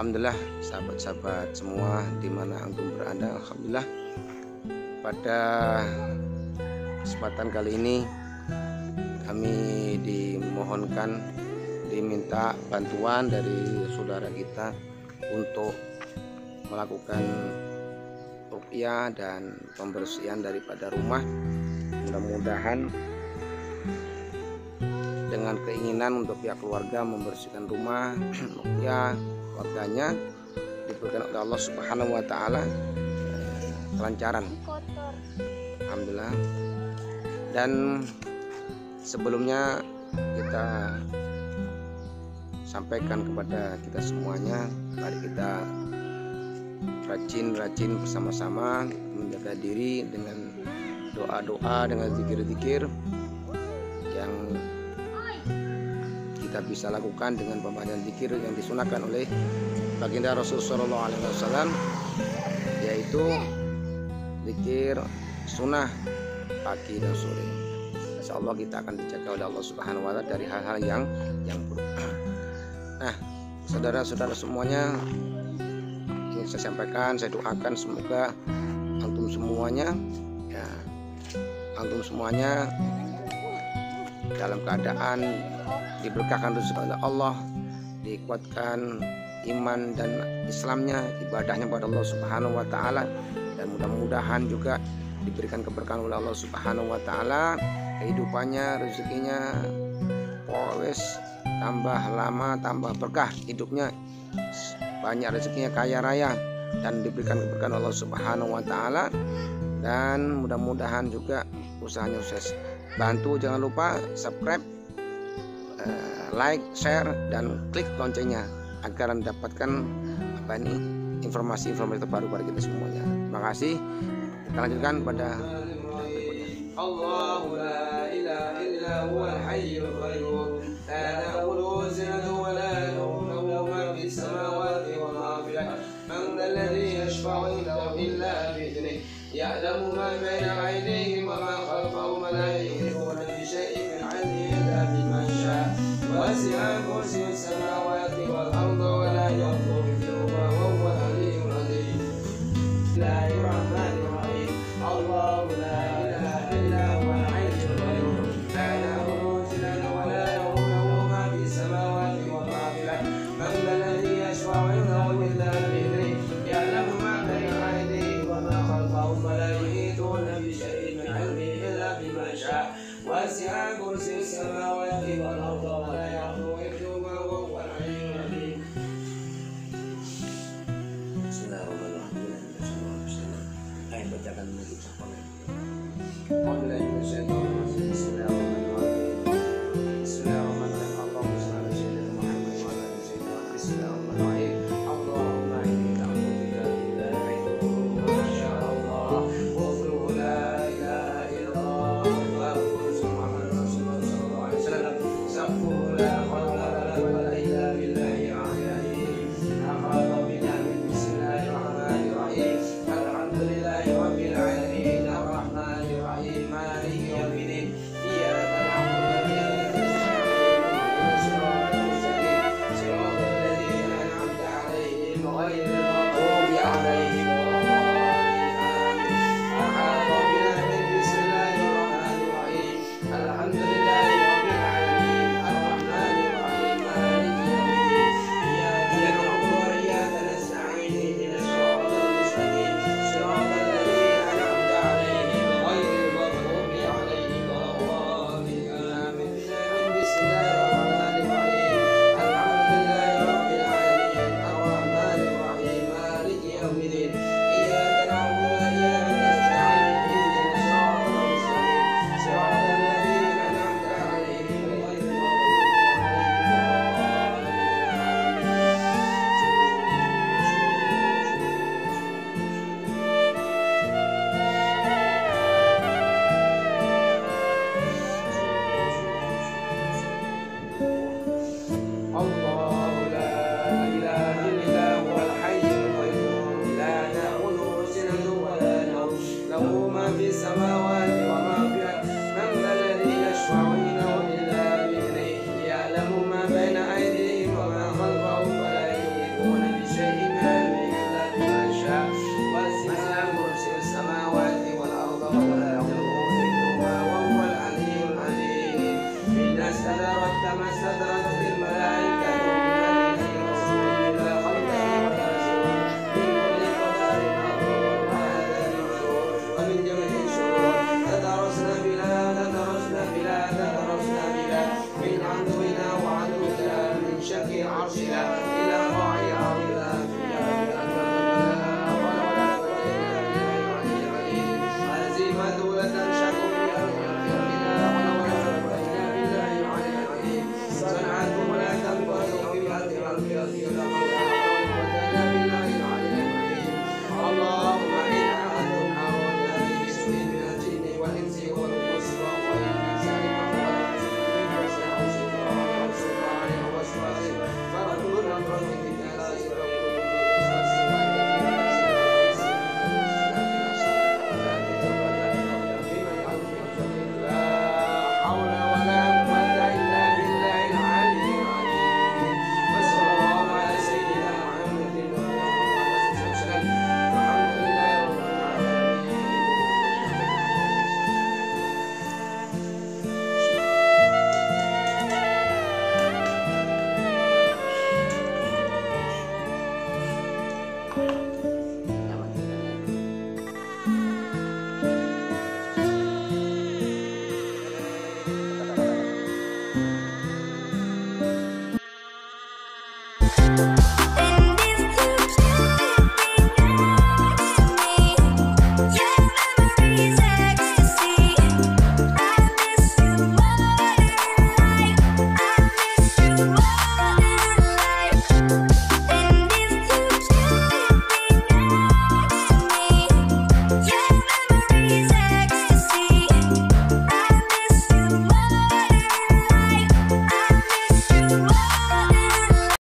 Alhamdulillah sahabat-sahabat semua di mana antum berada, alhamdulillah pada kesempatan kali ini kami diminta bantuan dari saudara kita untuk melakukan ruqyah dan pembersihan daripada rumah. Mudah-mudahan dengan keinginan untuk pihak keluarga membersihkan rumah, ruqyah keluarganya diberikan oleh Allah Subhanahu wa taala kelancaran. Alhamdulillah. Dan sebelumnya kita sampaikan kepada kita semuanya, mari kita rajin bersama-sama menjaga diri dengan doa-doa, dengan zikir-zikir yang kita bisa lakukan dengan pembacaan zikir yang disunahkan oleh baginda Rasulullah SAW, yaitu zikir sunnah pagi dan sore. Insya Allah kita akan dijaga oleh Allah Subhanahu wa taala dari hal-hal yang buruk. Nah, saudara-saudara semuanya, yang saya sampaikan, saya doakan semoga antum semuanya dalam keadaan diberkahkan rezeki oleh Allah, dikuatkan iman dan Islamnya, ibadahnya kepada Allah Subhanahu wa taala, dan mudah-mudahan juga diberikan keberkahan oleh Allah Subhanahu wa taala, kehidupannya, rezekinya wes tambah lama, tambah berkah hidupnya, banyak rezekinya, kaya raya, dan diberikan keberkahan Allah Subhanahu wa taala. Dan mudah-mudahan juga usahanya sukses. Bantu, jangan lupa subscribe, like, share, dan klik loncengnya agar mendapatkan informasi-informasi terbaru pada kita semuanya. Terima kasih. Kita lanjutkan pada berikutnya. Allahu la ilaha illa huwal hayyul qayyum la ta'khudhuhu sinatun wa la nawm lahu ma fis samawati wa ma fil ardi man dhal ladzi yashfa'u 'indahu illa bi'idhnihi ya'lamu ma bayna aydihim wa ma khalfahum wa la yuhituna bi shay'in min 'ilmihi illa bima sha'a wasi'a kursiyyuhu samawati wal arda wa la yaghuddu hifdhuhuma wa huwal 'aliyyul 'azim. Bismillahirrahmanirrahim. Allahu la ilaha illa huwal hayyul qayyum la ta'khudhuhu sinatun wa la nawm lahu ma fis samawati wa ma fil ardi man dhal ladzi yashfa'u 'indahu illa bi'idhnihi ya'lamu ma bayna aydihim wa ma khalfahum wa la yuhituna bi shay'in min 'ilmihi illa bima sha'a wasi'a kursiyyuhu samawati wal arda wa la yaghuddu hifdhuhuma wa huwal 'aliyyul 'azim. Ayo bacakan dulu ucapan. له ما في السماوات